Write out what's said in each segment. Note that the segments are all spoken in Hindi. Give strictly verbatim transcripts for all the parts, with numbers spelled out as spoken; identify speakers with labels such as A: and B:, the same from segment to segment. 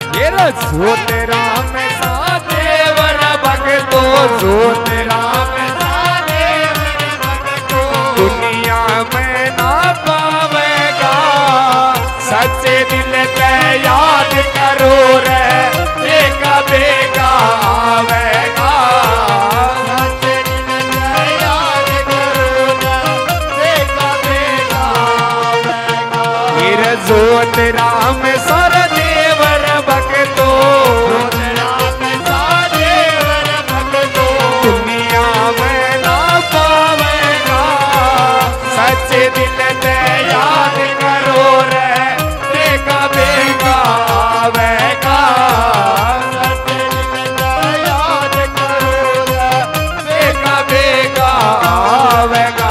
A: ये जोत राम सा देवर भगतो जोत राम सा देवर भगतो दुनिया में ना पावेगा सच्चे दिल से याद करो रे बेगा बेगा आवेगा सच्चे दिल से याद करो रे बेगा बेगा आवेगा ये जोत राम सर देवर भगतो जोत राम सा देवर भगतो दुनिया में ना पावेगा सच्चे दिल से याद करो रे बेगा बेगा आवेगा सच्चे दिल से याद करो रे बेगा बेगा आवेगा।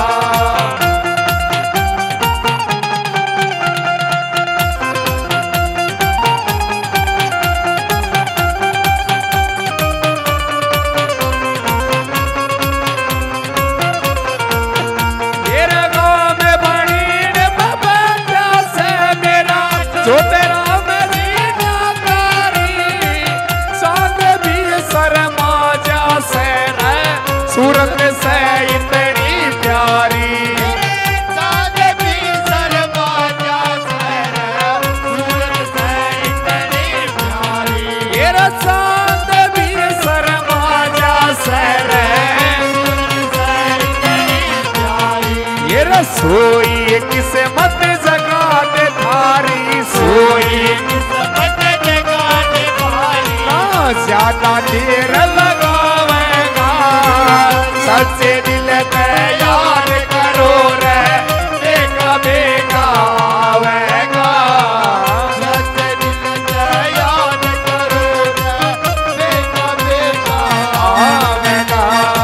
A: जोत राम जी नाकारी सांग भी शर्मा जैसे है सूरत से इतनी प्यारी सांग भी शर्मा जैसे है सूरत से इतनी प्यारी ये सांग भी शर्मा जैसे है सूरत से इतनी प्यारी ये रसोई किस्मत जगा दे थारी सोई किस्मत जगा दे भारी ना ज्यादा देर लगावेगा सच्चे दिल पे याद करो रे बेगा बेगा आवेगा सच्चे दिल पे याद करो रे बेगा बेगा आवेगा।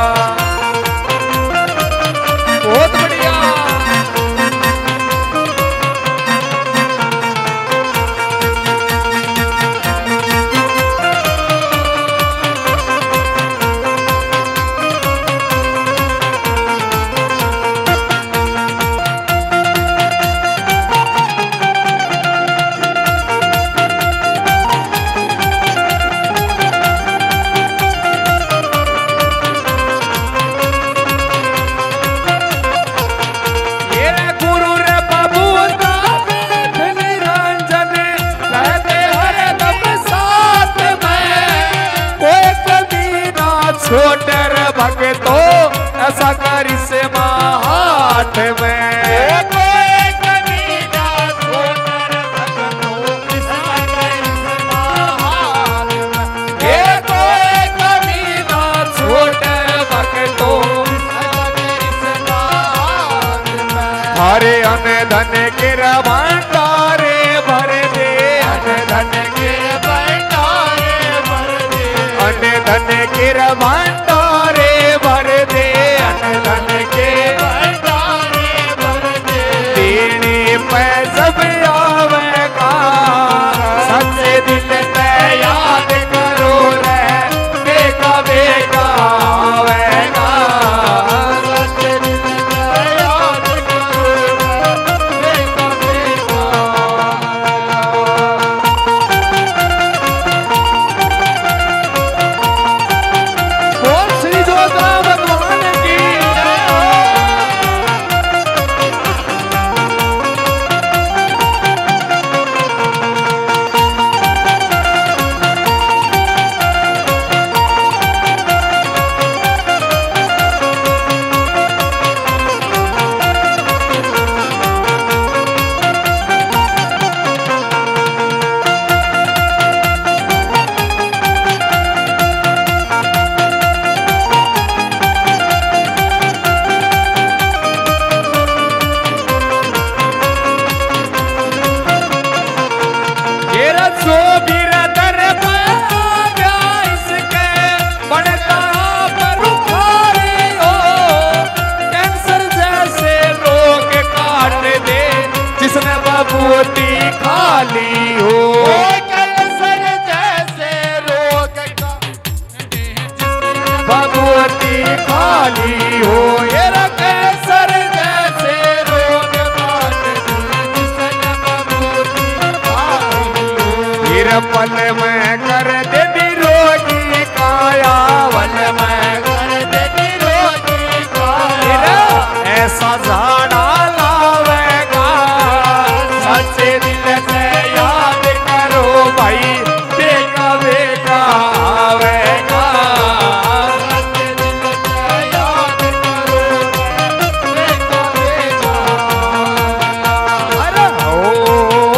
A: बहुत बढ़िया छोटर भगतो ऐसा करी से हाथ में कोई कमीना छोटर भगतो ऐसा करी से हाथ में ये कोई कमीना छोटर भगतो ऐसा करी से हाथ में हरे अन धन के भंडारे भर दे अन धन के भंडारे भर दे अन धन के भंडारे भर दे अन धन के भंडारे भर दे देने पे सब आवेगा सच्चे दिल से याद करो रे बेगा बेगा आवेगा सच्चे दिल से याद करो रे बेगा बेगा बोल श्री जोधा भगवान की सो बिरदर इसके बढ़ता पर उखाड़ी हो कैंसर जैसे रोग काट दे जिसने बबूती खाली हो कैंसर जैसे रोग बबूती खाली हो ये कैंसर जैसे रोग काट दे जिसने बबूती खाली हो पल में कर दे निरोगी काया, पल में कर दे निरोगी काया। ऐसा झाड़ा लावेगा सच्चे दिल से याद करो भाई, देखा देखा आवेगा। सच्चे दिल से याद करो देखा देखा। अरे हो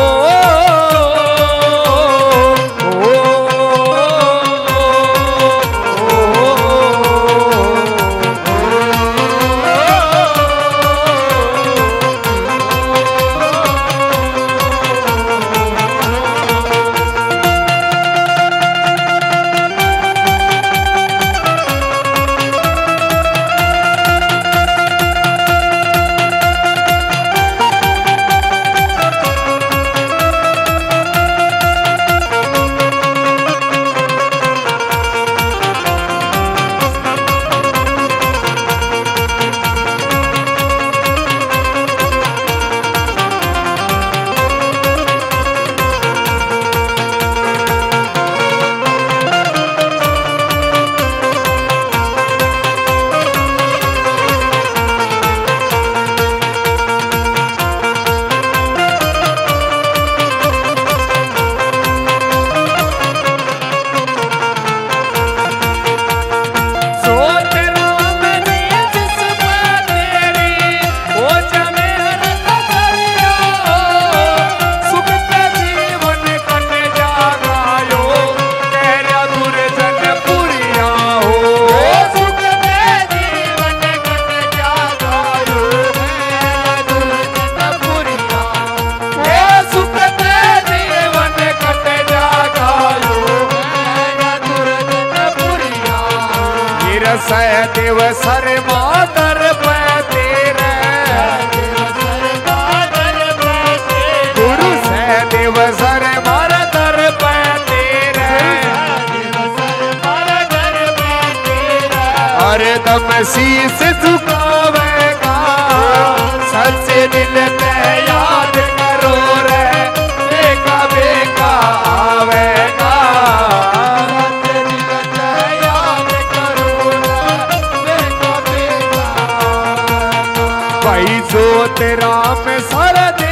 A: सहदेव सर मादर पे तेरे, गुरु सहदेव सर मादर पे तेरे, अरे दम शीस झुकावेगा सच्चे दिल से याद करो रे, बेका बेका आवेगा। भाई जो तेरा में सारा